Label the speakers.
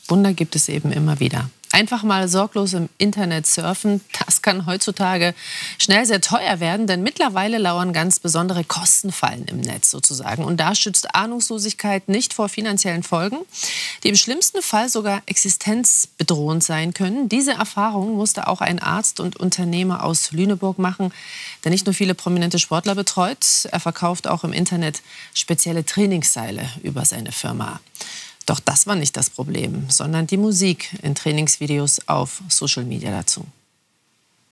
Speaker 1: Wunder gibt es eben immer wieder. Einfach mal sorglos im Internet surfen, das kann heutzutage schnell sehr teuer werden, denn mittlerweile lauern ganz besondere Kostenfallen im Netz sozusagen. Und da schützt Ahnungslosigkeit nicht vor finanziellen Folgen, die im schlimmsten Fall sogar existenzbedrohend sein können. Diese Erfahrung musste auch ein Arzt und Unternehmer aus Lüneburg machen, der nicht nur viele prominente Sportler betreut, er verkauft auch im Internet spezielle Trainingsseile über seine Firma. Doch das war nicht das Problem, sondern die Musik in Trainingsvideos auf Social Media dazu.